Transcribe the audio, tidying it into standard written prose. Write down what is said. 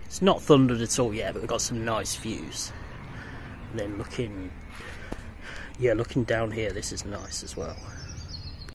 It's not thundered at all yet, but we've got some nice views. And then looking down here, this is nice as well.